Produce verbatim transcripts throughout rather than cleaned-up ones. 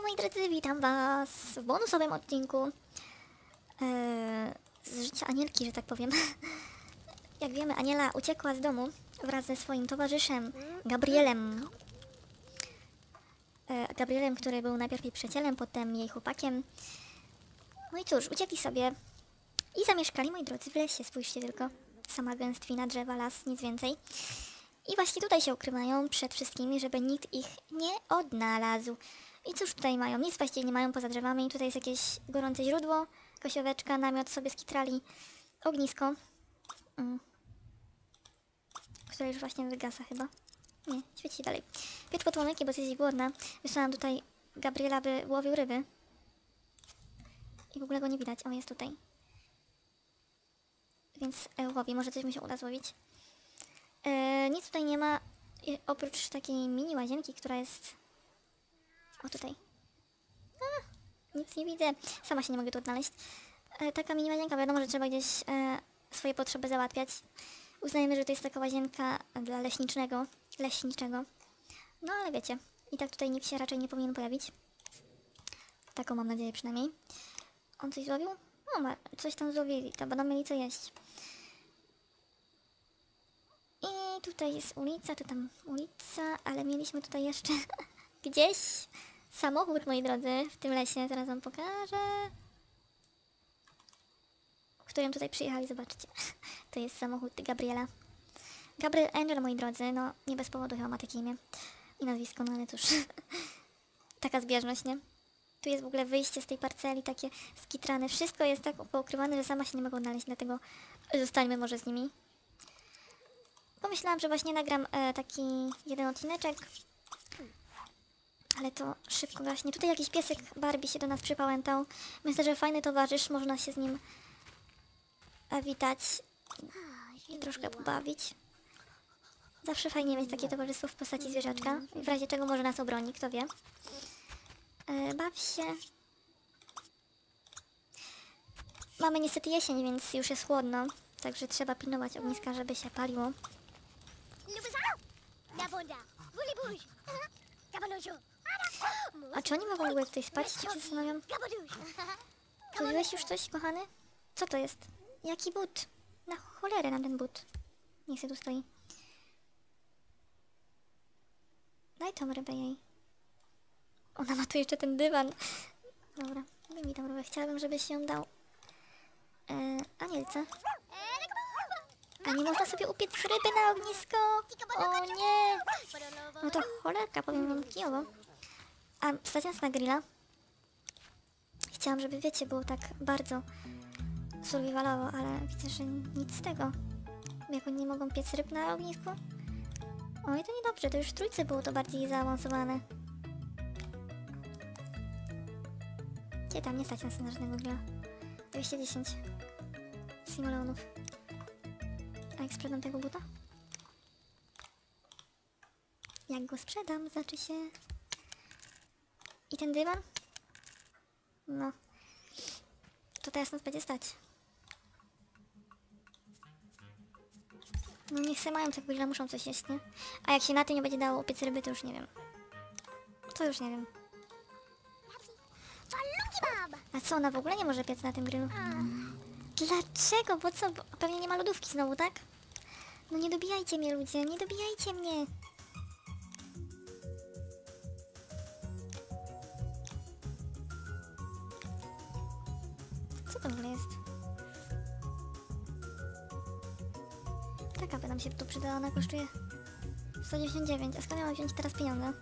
Hej moi drodzy, witam was w bonusowym odcinku yy, z życia Anielki, że tak powiem. Jak wiemy, Aniela uciekła z domu wraz ze swoim towarzyszem Gabrielem. Yy, Gabrielem, który był najpierw jej przyjacielem, potem jej chłopakiem. No i cóż, uciekli sobie i zamieszkali, moi drodzy, w lesie. Spójrzcie tylko, sama gęstwina, drzewa, las, nic więcej. I właśnie tutaj się ukrywają przed wszystkimi, żeby nikt ich nie odnalazł. I cóż tutaj mają? Nic właściwie nie mają poza drzewami. Tutaj jest jakieś gorące źródło, kosioweczka, namiot sobie skitrali, ognisko, mm. które już właśnie wygasa chyba. Nie, świeci dalej. Piecz po tłomyki, bo jesteś głodna. Wysłałam tutaj Gabriela, by łowił ryby. I w ogóle go nie widać. O, jest tutaj. Więc e, łowi. Może coś mu się uda złowić. E, nic tutaj nie ma, e, oprócz takiej mini łazienki, która jest... O, tutaj. A, nic nie widzę. Sama się nie mogę tu odnaleźć. E, taka mini łazienka, wiadomo, że trzeba gdzieś e, swoje potrzeby załatwiać. Uznajemy, że to jest taka łazienka dla leśniczego. Leśniczego. No, ale wiecie, i tak tutaj nikt się raczej nie powinien pojawić. Taką mam nadzieję przynajmniej. On coś złowił? No, ma, coś tam złowili, to będą mieli co jeść. I tutaj jest ulica, tu tam ulica, ale mieliśmy tutaj jeszcze gdzieś samochód, moi drodzy, w tym lesie. Zaraz wam pokażę. W którym tutaj przyjechali, zobaczcie. To jest samochód Gabriela. Gabriel Angel, moi drodzy, no nie bez powodu chyba ma takie imię i nazwisko, no ale cóż. Taka zbieżność, nie? Tu jest w ogóle wyjście z tej parceli, takie skitrane. Wszystko jest tak poukrywane, że sama się nie mogę odnaleźć, dlatego zostańmy może z nimi. Pomyślałam, że właśnie nagram e, taki jeden odcineczek, ale to szybko gaśnie. Tutaj jakiś piesek Barbie się do nas przypałętał. Myślę, że fajny towarzysz, można się z nim e, witać i troszkę pobawić. Zawsze fajnie mieć takie towarzystwo w postaci zwierzaczka, w razie czego może nas obroni, kto wie. E, baw się. Mamy niestety jesień, więc już jest chłodno, także trzeba pilnować ogniska, żeby się paliło. A czy oni mogą w ogóle tutaj spać? Czy się zastanawiam? Zrobiłeś już coś, kochany? Co to jest? Jaki but? Na cholerę nam ten but. Niech się tu stoi. Daj tą rybę jej. Ona ma tu jeszcze ten dywan. Dobra, daj mi tą rybę. Chciałabym, żebyś ją dał e, Anielce. A nie można sobie upiec ryby na ognisko? O nie! No to cholerka, powiem wam kijowo. A stać nas na grilla. Chciałam, żeby wiecie, było tak bardzo survivalowo, ale widzę, że nic z tego. Jak oni nie mogą piec ryb na ognisku? Oj, to niedobrze, to już w trójce było to bardziej zaawansowane. Gdzie tam? Nie stać nas na żadnego grilla. dwieście dziesięć simoleonów. A jak sprzedam tego buta? Jak go sprzedam, znaczy się... I ten dywan? No. To teraz nas będzie stać. No niech se mają tego grilla, muszą coś jeść, nie? A jak się na tym nie będzie dało upiec ryby, to już nie wiem. To już nie wiem. A co, ona w ogóle nie może piec na tym grillu? Dlaczego? Bo co? Bo pewnie nie ma lodówki znowu, tak? No nie dobijajcie mnie, ludzie, nie dobijajcie mnie. Co to w ogóle jest? Taka by nam się tu przydała, ona kosztuje sto dziewięćdziesiąt dziewięć, a skąd ja mam wziąć teraz pieniądze?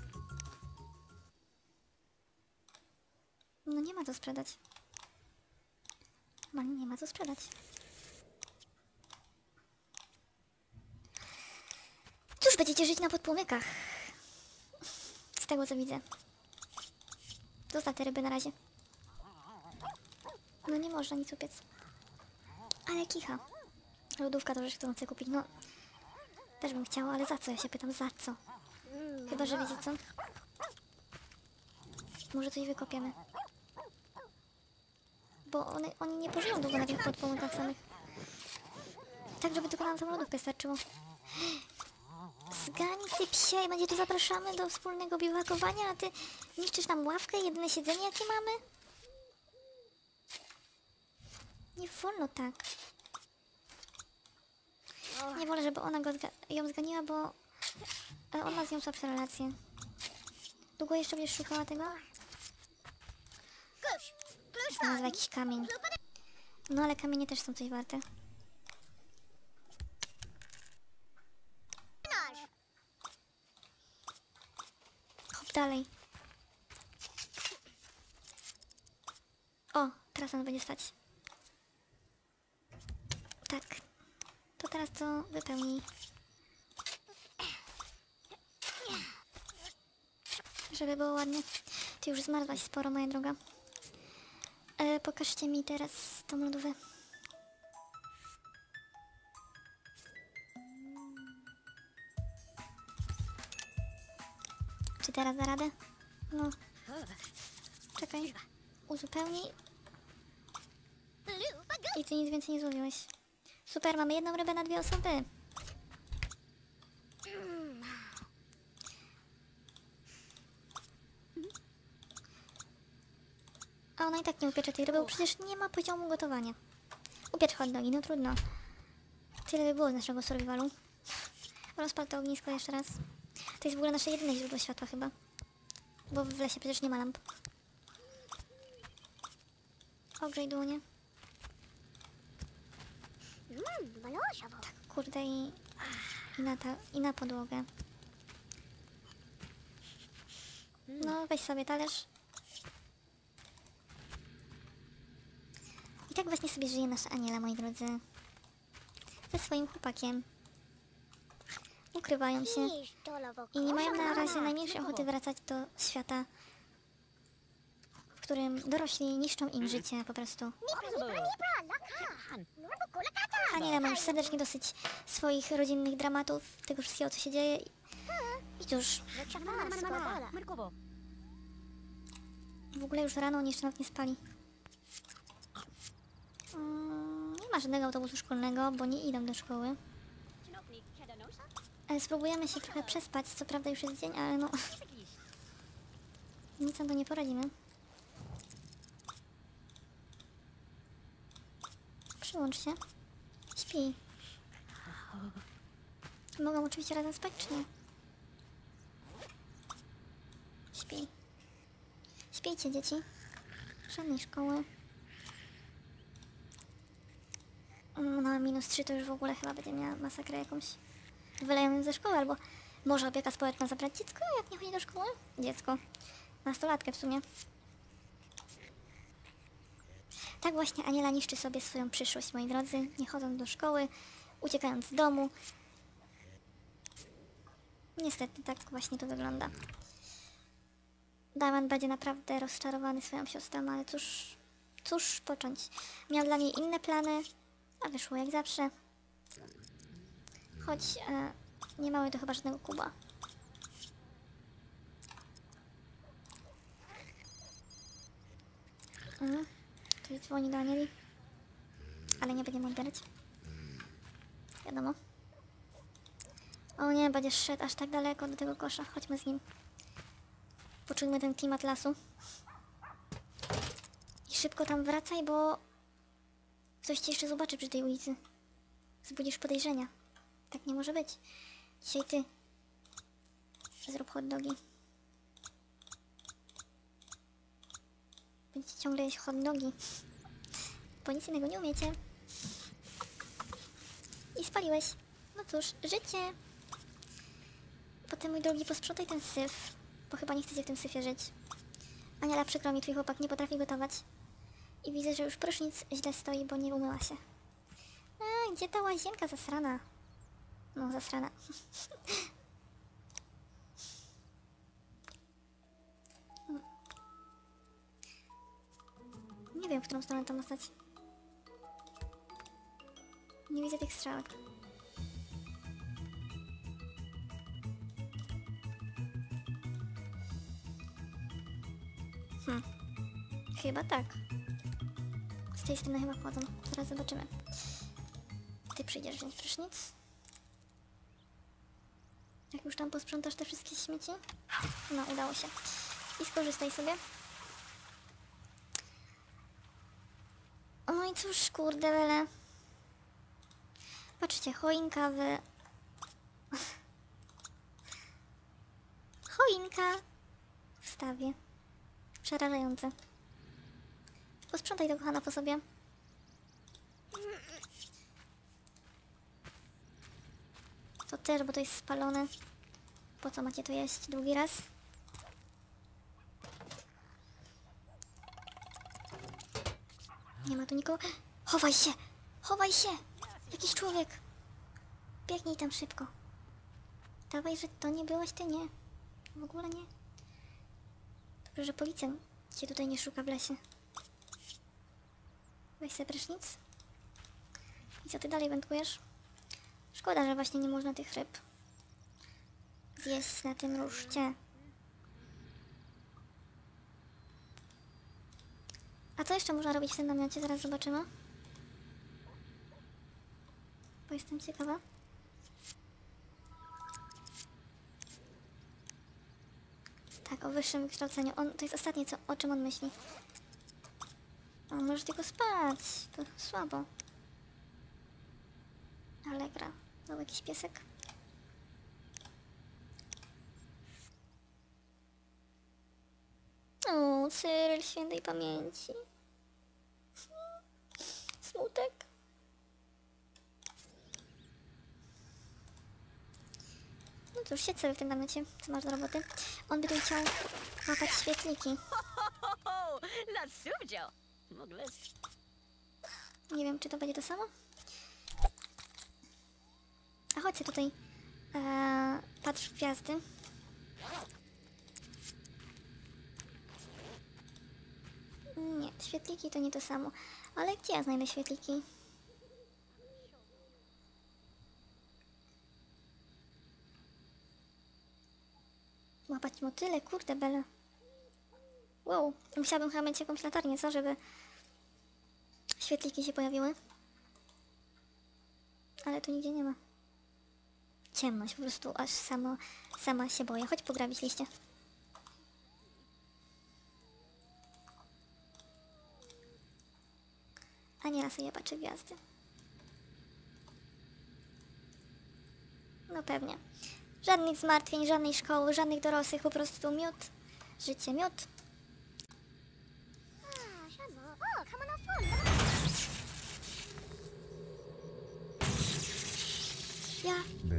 No nie ma co sprzedać. Normalnie nie ma co sprzedać. Cóż, będziecie żyć na podpłomykach. Z tego co widzę. Zostaw te ryby na razie. No nie można nic upiec. Ale kicha. Lodówka to rzecz, którą chcę kupić. No, też bym chciała, ale za co? Ja się pytam, za co? Chyba, że wiecie co? Może coś wykopiemy. Bo one, oni nie pożyją długo na tych podpomokach samych. Tak, żeby tylko nam tą lodówkę starczyło. Zgań ty psie, będzie tu zapraszamy do wspólnego biwakowania, a ty niszczysz nam ławkę i jedyne siedzenie jakie mamy? Nie wolno tak. Nie wolę, żeby ona go zga ją zganiła, bo e, on ma z nią słabsze relacje. Długo jeszcze będziesz szukała tego? Znalazła jakiś kamień. No ale kamienie też są coś warte. Hop dalej. O, teraz on będzie stać. Tak. To teraz to wypełnij. Żeby było ładnie. Ty już zmarzłaś sporo, moja droga. E, pokażcie mi teraz tą lodówkę. Czy teraz da radę? No. Czekaj. Uzupełnij. I ty nic więcej nie złowiłeś. Super, mamy jedną rybę na dwie osoby. A ona i tak nie upiecze tej ryby, bo przecież nie ma poziomu gotowania. Upiecz hot dogi, no trudno. Tyle by było z naszego survivalu. Rozpal to ognisko jeszcze raz. To jest w ogóle nasze jedyne źródło światła chyba. Bo w lesie przecież nie ma lamp. Ogrzej dłonie. Tak, kurde i... I na, ta, i na podłogę. No, weź sobie talerz. I tak właśnie sobie żyje nasza Aniela, moi drodzy. Ze swoim chłopakiem. Ukrywają się. I nie mają na razie najmniejszej ochoty wracać do świata, w którym dorośli niszczą im życie po prostu. Aniela ma już serdecznie dosyć swoich rodzinnych dramatów, tego wszystkiego, co się dzieje. I cóż. W ogóle już rano oni jeszcze nawet nie spali. Mm, nie ma żadnego autobusu szkolnego, bo nie idą do szkoły. Ale spróbujemy się trochę przespać, co prawda już jest dzień, ale no... Nic na to nie poradzimy. Przyłącz się. Śpi. Mogą oczywiście razem spać, czy nie? Śpi. Śpijcie, dzieci. Żadnej szkoły. No, minus trzy to już w ogóle chyba będzie miała masakrę jakąś. Wyleją ze szkoły, albo może opieka społeczna zabrać dziecko, jak nie chodzi do szkoły? Dziecko. Nastolatkę w sumie. Tak właśnie Aniela niszczy sobie swoją przyszłość, moi drodzy. Nie chodząc do szkoły, uciekając z domu. Niestety tak właśnie to wygląda. Damian będzie naprawdę rozczarowany swoją siostrą, ale cóż, cóż począć. Miał dla niej inne plany, a wyszło jak zawsze. Choć e, nie mamy tu chyba żadnego kuba. Mhm. Tu dzwoni do Anieli. Ale nie będziemy odbierać. Wiadomo. O nie, będziesz szedł aż tak daleko do tego kosza. Chodźmy z nim. Poczujmy ten klimat lasu. I szybko tam wracaj, bo ktoś cię jeszcze zobaczy przy tej ulicy. Wzbudzisz podejrzenia. Tak nie może być. Dzisiaj ty. Zrób hot dogi. Będziecie ciągle jeść hot dogi. Bo nic innego nie umiecie. I spaliłeś. No cóż, życie. Potem, mój drogi, posprzątaj ten syf. Bo chyba nie chcecie w tym syfie żyć. Aniela, przykro mi, twój chłopak nie potrafi gotować. I widzę, że już prysznic źle stoi, bo nie umyła się. A, gdzie ta łazienka zasrana? No, zasrana. Nie wiem, w którą stronę to ma stać. Nie widzę tych strzałek. Hmm. Chyba tak. Z tej strony chyba wchodzą. Zaraz zobaczymy. Ty przyjdziesz wziąć prysznic. Jak już tam posprzątasz te wszystkie śmieci? No, udało się. I skorzystaj sobie. No i cóż, kurde bele. Patrzcie, choinka w... Choinka w stawie. Przerażające. Posprzątaj to, kochana, po sobie. To też, bo to jest spalone. Po co macie to jeść drugi raz? Nie ma tu nikogo. Chowaj się! Chowaj się! Jakiś człowiek! Biegnij tam szybko. Dawaj, że to nie byłaś ty, nie. W ogóle nie. Dobrze, że policja cię tutaj nie szuka w lesie. Weź sobie prysznic. I co ty dalej wędkujesz? Szkoda, że właśnie nie można tych ryb zjeść na tym ruszcie. A co jeszcze można robić w tym namiocie? Zaraz zobaczymy. Bo jestem ciekawa. Tak, o wyższym wykształceniu. On, to jest ostatnie, co, o czym on myśli. On może tylko spać. To słabo. Allegra. Był jakiś piesek. O, Cyryl świętej pamięci. Smutek. No cóż, siedź sobie w tym namiocie, co masz do roboty. On by tu chciał łapać świetliki. Nie wiem, czy to będzie to samo? A chodź sobie tutaj. Eee, patrz w gwiazdy. Nie, świetliki to nie to samo. Ale gdzie ja znajdę świetliki? Łapać motyle, kurde bele. Wow, musiałabym chyba mieć jakąś latarnię, co, żeby świetliki się pojawiły. Ale tu nigdzie nie ma. Ciemność, po prostu aż sama, sama się boję. Chodź pograbić liście. A nie raz sobie patrzę gwiazdy. No pewnie. Żadnych zmartwień, żadnej szkoły, żadnych dorosłych, po prostu miód. Życie, miód. Ja.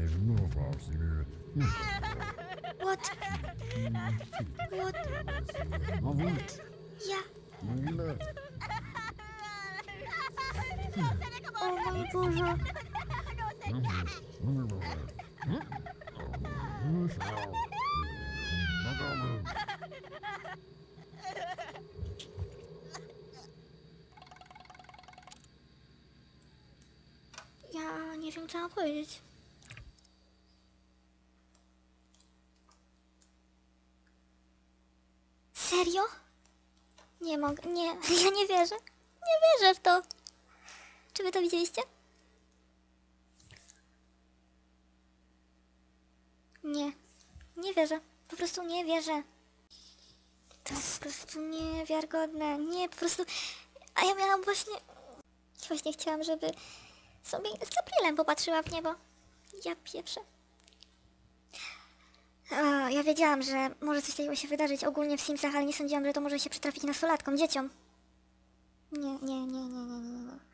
What? What? What? Ja. O mój Boże. Ja nie wiem, co mam powiedzieć. Serio? Nie mogę, nie, ja nie wierzę. Nie wierzę w to. Czy wy to widzieliście? Nie, nie wierzę. Po prostu nie wierzę. To jest po prostu niewiarygodne. Nie, po prostu... A ja miałam właśnie... Właśnie chciałam, żeby sobie z Gabrielem popatrzyła w niebo. Ja pieprzę. O, ja wiedziałam, że może coś takiego się wydarzyć ogólnie w Simsach, ale nie sądziłam, że to może się przytrafić nastolatkom, dzieciom. Nie, nie, nie, nie, nie, nie, nie.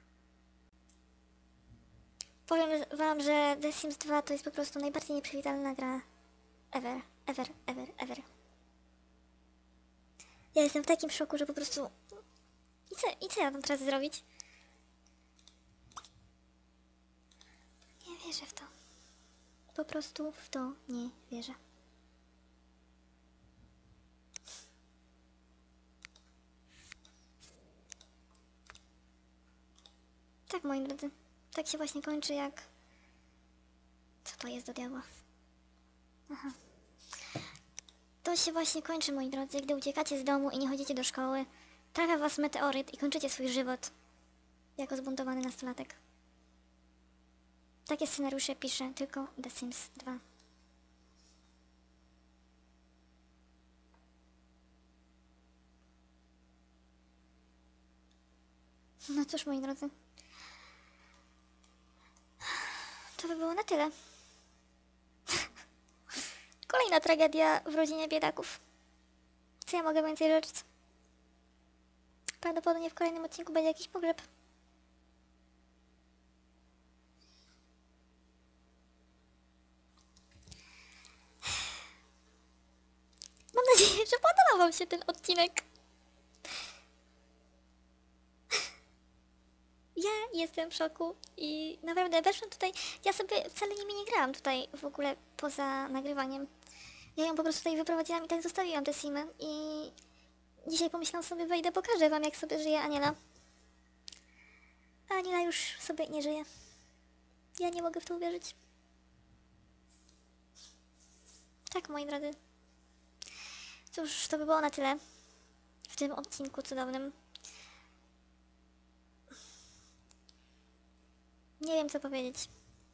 Powiem wam, że The Sims dwa to jest po prostu najbardziej nieprzewidziana gra ever, ever, ever, ever. Ja jestem w takim szoku, że po prostu... I co, i co ja mam teraz zrobić? Nie wierzę w to. Po prostu w to nie wierzę. Tak, moi drodzy. Tak się właśnie kończy jak... Co to jest do diabła? Aha. To się właśnie kończy, moi drodzy, gdy uciekacie z domu i nie chodzicie do szkoły. Trafia was meteoryt i kończycie swój żywot jako zbuntowany nastolatek. Takie scenariusze pisze tylko The Sims dwa. No cóż, moi drodzy. To by było na tyle. Kolejna tragedia w rodzinie biedaków. Co ja mogę więcej rzec? Prawdopodobnie w kolejnym odcinku będzie jakiś pogrzeb. Mam nadzieję, że podobał wam się ten odcinek. Ja jestem w szoku i naprawdę weszłam tutaj, ja sobie wcale nimi nie grałam tutaj w ogóle poza nagrywaniem. Ja ją po prostu tutaj wyprowadziłam i tak zostawiłam te simy i dzisiaj pomyślałam sobie, wejdę, pokażę wam, jak sobie żyje Aniela. A Aniela już sobie nie żyje. Ja nie mogę w to uwierzyć. Tak, moi drodzy. Cóż, to by było na tyle w tym odcinku cudownym. Nie wiem, co powiedzieć.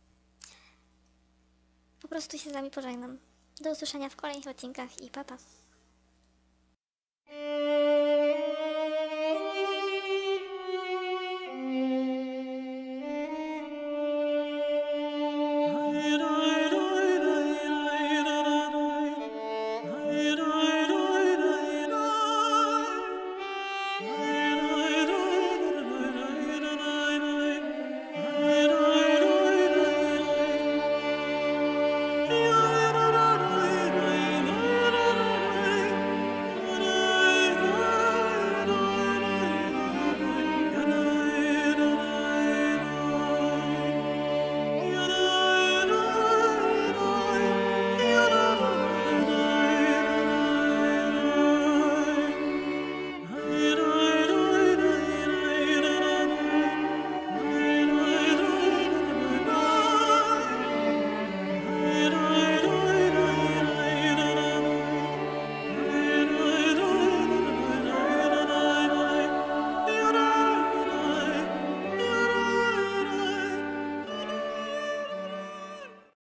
Po prostu się z wami pożegnam. Do usłyszenia w kolejnych odcinkach i pa pa.